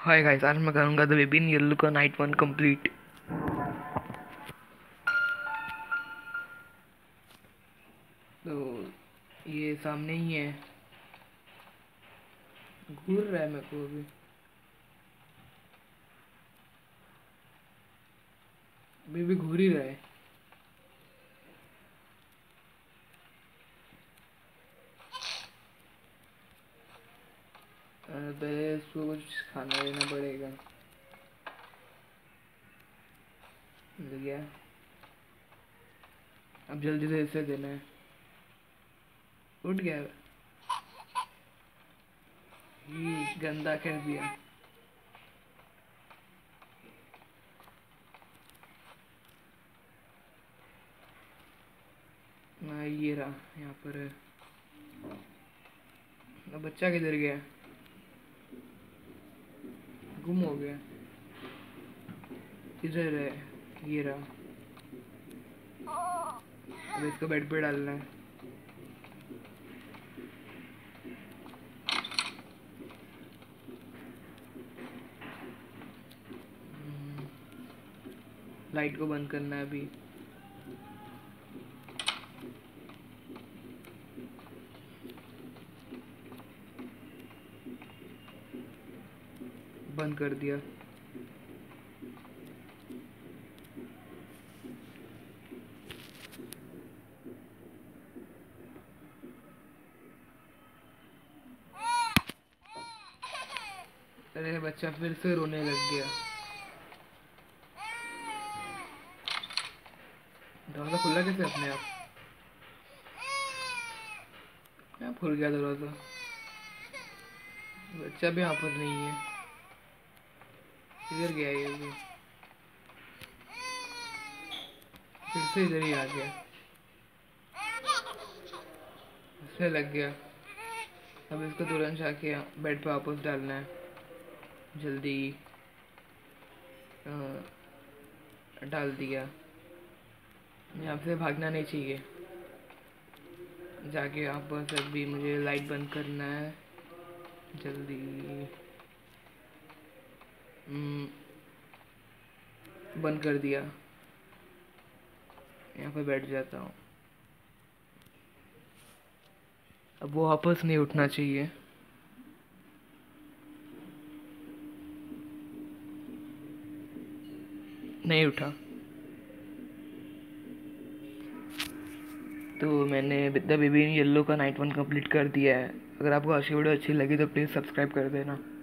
Hi guys, आज मैं करूँगा द विभिन्न येल्लो का नाइट वन कंप्लीट। तो ये सामने ही है, घूर रहा है मेरे को अभी भी घूर ही रहा है। पहले इसको कुछ खाना देना पड़ेगा। मिल गया, अब जल्दी से इसे देना है। उठ गया, ये गंदा कर दिया। ना ये रहा, यहाँ पर है। अब बच्चा किधर गया? गुम हो गया। इधर है, ये रहा। अब इसको बेड पे डालना है। लाइट को बंद करना है अभी। बंद कर दिया। अरे बच्चा फिर से रोने लग गया। दरवाजा खुला कैसे अपने आप? क्या खुल गया दरवाजा? बच्चा भी यहाँ पर नहीं है। इधर गया ये भी, फिर से इधर ही आ गया। इसमें लग गया। अब इसको तुरंत जाके बेड पे वापस डालना है जल्दी। डाल दिया। यहाँ से भागना नहीं चाहिए। जाके वापस अभी मुझे लाइट बंद करना है जल्दी। बंद कर दिया। यहाँ पे बैठ जाता हूँ। अब वो वापस नहीं उठना चाहिए। नहीं उठा। तो मैंने द बेबी इन येल्लो का नाइट वन कंप्लीट कर दिया है। अगर आपको आज की वीडियो अच्छी लगी तो प्लीज़ सब्सक्राइब कर देना।